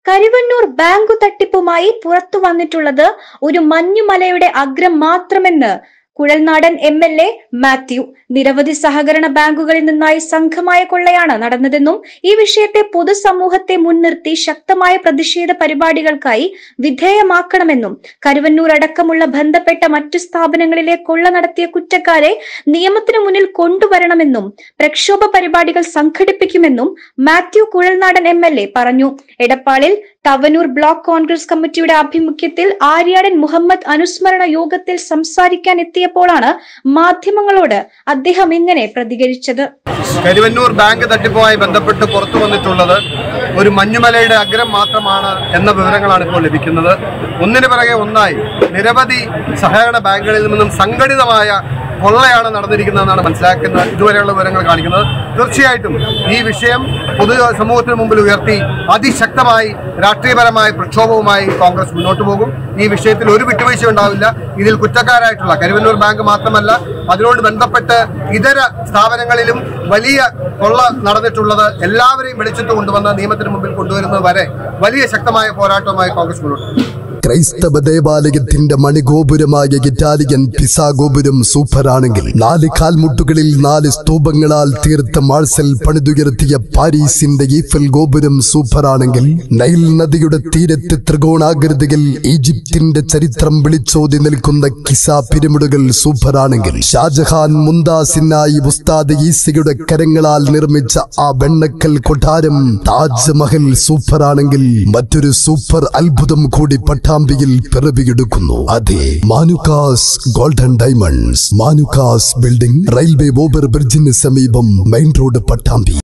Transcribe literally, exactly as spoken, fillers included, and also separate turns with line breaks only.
കരിവന്നൂർ ബാങ്കു തട്ടിപ്പുമായി പുറത്തു വന്നിട്ടുള്ളത് ഒരു മഞ്ഞുമലയുടെ അഗ്രം മാത്രമെന്ന് Kuzhalnadan M L A Mathew. നിരവധി സഹകരണ ബാങ്കുകളിൽ നിന്നായി സംഘമായ കൊള്ളയാണ് നടന്നതെന്നും ഈ വിഷയത്തെ പൊതുസമൂഹത്തെ മുൻനിർത്തി ശക്തമായ പ്രതിഷേധ പരിപാടികൾക്കായി വിധേയമാക്കണമെന്നും കരുവന്നൂർ അടക്കമുള്ള ബന്ധപ്പെട്ട മറ്റു സ്ഥാപനങ്ങളിലെ കൊള്ള നടത്തിയ കുറ്റക്കാരെ നിയമത്തിനു മുന്നിൽ കൊണ്ടുവരണമെന്നും പ്രക്ഷോഭ പരിപാടികൾ സംഘടിപ്പിക്കുമെന്നും Mathew Kuzhalnadan M L A പറഞ്ഞു. എടപ്പാളിൽ തവനൂർ ബ്ലോക്ക് കോൺഗ്രസ് കമ്മിറ്റിയുടെ ആഭിമുഖ്യത്തിൽ ആര്യാടൻ മുഹമ്മദ് അനുസ്മരണ യോഗത്തിൽ സംസാരിക്കാൻ എത്തിയപ്പോഴാണ് മാധ്യമങ്ങളോട് അദ്ദേഹം ഇങ്ങനെ പ്രതികരിച്ചത്.
കരുവന്നൂർ ബാങ്ക് തട്ടിപ്പുമായി ബന്ധപ്പെട്ട് പുറത്തു വന്നിട്ടുള്ളത് ഒരു മഞ്ഞുമലയുടെ അഗ്രം മാത്രമാണ് എന്ന വിവരങ്ങളാണ് ഇപ്പോൾ ലഭിക്കുന്നത്. ഒന്നിനു പിറകെ ഒന്നായി നിരവധി സഹകരണ ബാങ്കുകളിൽ നിന്നും സംഘടിതമായ കൊള്ളയാണ് നടന്നിരിക്കുന്നതെന്നാണ് മനസ്സിലാക്കുന്നത് ഇതുവരെയുള്ള വിവരങ്ങൾ കാണിക്കുന്നത്. തീർച്ചയായിട്ടും ഈ വിഷയം പൊതു സമൂഹത്തിന് മുമ്പിൽ ഉയർത്തി അതിശക്തമായി രാഷ്ട്രീയപരമായ പ്രക്ഷോഭവുമായി കോൺഗ്രസ് മുന്നോട്ട് പോകും. ഈ വിഷയത്തിൽ ഒരു വിട്ടുവീഴ്ച ഉണ്ടാവില്ല. ഇതിൽ കുറ്റക്കാരായിട്ടുള്ള കരുവന്നൂർ ബാങ്ക് മാത്രമല്ല, അതിനോട് ബന്ധപ്പെട്ട് ഇതര സ്ഥാപനങ്ങളിലും വലിയ കൊള്ള നടന്നിട്ടുള്ളത് എല്ലാവരെയും വെളിച്ചത്ത് കൊണ്ടുവന്ന് നിയമത്തിന് മുമ്പിൽ കൊണ്ടുവരുന്നത് വരെ വലിയ ശക്തമായ പോരാട്ടവുമായി കോൺഗ്രസ് മുന്നോട്ട് പോകും.
ക്രൈസ്തവ ദേവാലയത്തിന്റെ മണിഗോപുരമായ ഇറ്റാലിയൻ പിസാ ഗോപുരം സൂപ്പറാണെങ്കിൽ നാല് കാൽമുട്ടുകളിൽ നാല് സ്തൂപങ്ങളാൽ തീർത്ത മാഴ്സൽ പണിതുയർത്തിയ പാരീസിന്റെ ഈഫൽ ഗോപുരം സൂപ്പറാണെങ്കിൽ നൈൽ നദിയുടെ തീരത്ത് ത്രികോണാകൃതിയിൽ ഈജിപ്തിന്റെ ചരിത്രം വിളിച്ചോതി നിൽക്കുന്ന കിസാ പിരമിഡുകൾ സൂപ്പറാണെങ്കിൽ ഷാജഹാൻ മുംതാസിനായി ഉസ്താദ് ഈസയുടെ കരങ്ങളാൽ നിർമ്മിച്ച ആ വെണ്ണക്കൽ കൊട്ടാരം താജ്മഹൽ സൂപ്പറാണെങ്കിൽ മറ്റൊരു സൂപ്പർ അത്ഭുതം കൂടി പട്ടാമ്പിയിൽ പിറവിയെടുക്കുന്നു. അതെ, Manukkas golden diamonds, Manukkas building, railway over ബ്രിഡ്ജിന് സമീപം, മെയിൻ റോഡ്, പട്ടാമ്പി.